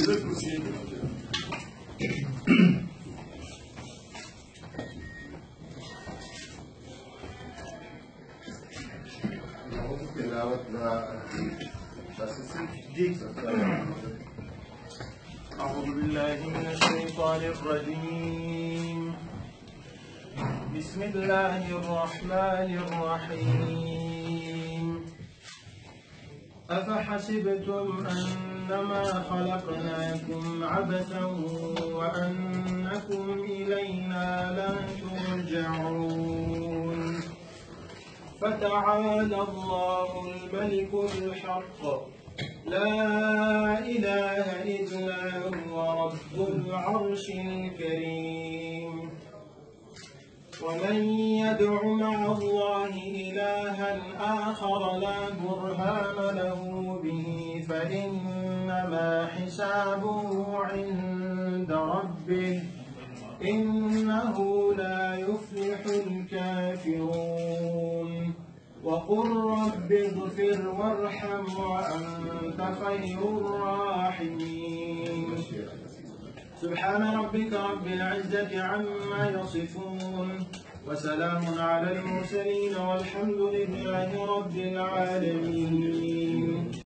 أعوذ بالله من الشيطان الرجيم. بسم الله الرحمن الرحيم. أفحسبتم أنما خلقناكم عبثا وأنكم إلينا لا ترجعون. فتعالى الله الملك الحق لا إله إلا هو رب العرش الكريم. ومن يدع مع الله إلها آخر لا برهان له به فإنما حسابه عند ربه إنه لا يفلح الكافرون. وقل رب اغفر وارحم وأنت خير الراحمين. سبحان ربك رب العزة عما يصفون وسلام على المرسلين والحمد لله رب العالمين.